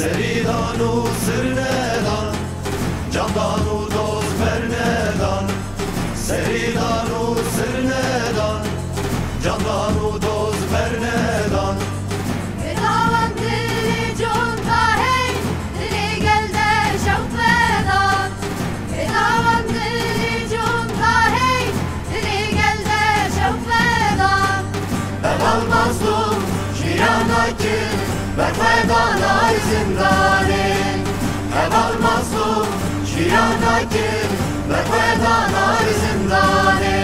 Seridan u sırnedan, candan u dost bernedan. Seridan u sırnedan, candan u dost bernedan. Bedavan dili conta hey, dili gelde şavvedan. Bedavan dili conta hey, dili gelde şavvedan. Eval mazlum şiranaki, bekvedan ay zindani. Eval mazlum şiranaki, bekvedan ay zindani.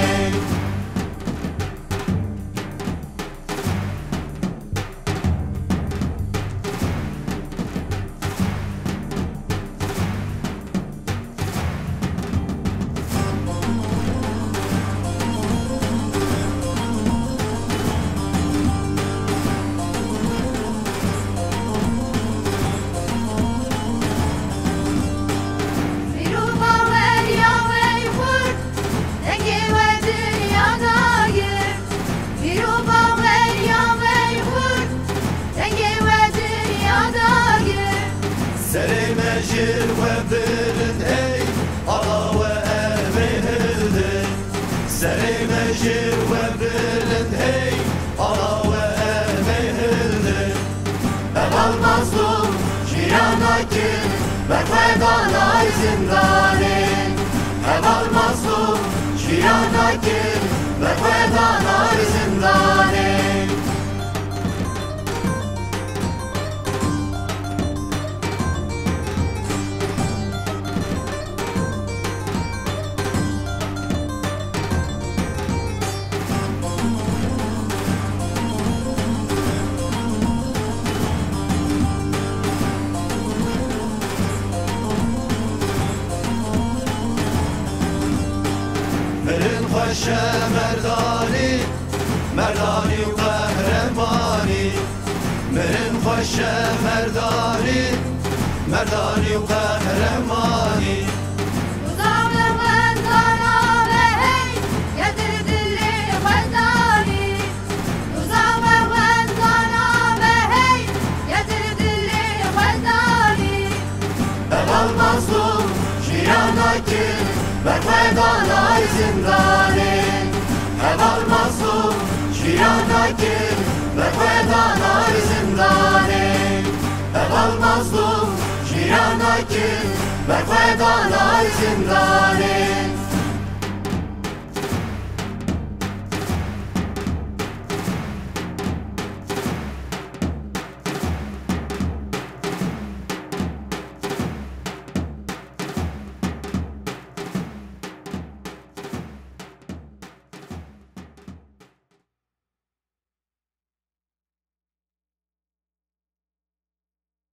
Serey mecir ve birin hey, ala ve evehildi. Serey mecir ve birin hey, ala ve evehildi. Eval mazlum şiranaki, bekvedan ay zindani. Eval mazlum şiranaki, bekvedan ay zindani. Merin hoşe merdani, merdani u kahramani. Merin hoşe merdani, merdani u kahramani. Uzağlı mendana ve hey, getir dili mendani. Uzağlı mendana ve hey, getir dili mendani. Eval mazlum şiranaki, bekvedan ay zindani. Eval mazlum şiranaki, bekvedan ay zindani. Eval mazlum şiranaki, bekvedan ay zindani.